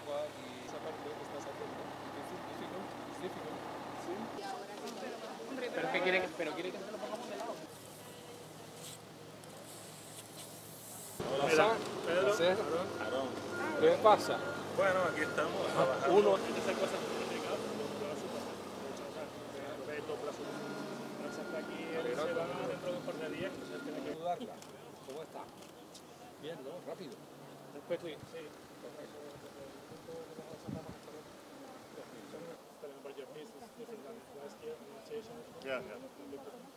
y esa parte que estás haciendo. Es difficult, ¿sí? Pero quiere que te lo pongamos de lado. Hola, Pedro. Aarón. ¿Qué pasa? Bueno, aquí estamos trabajando. Uno. Esas cosas complicadas, Beto, está aquí, se va dentro de un par de días, entonces tiene que Dudarla. ¿Cómo está? Bien, ¿no? Rápido. después sí. Yeah, yeah.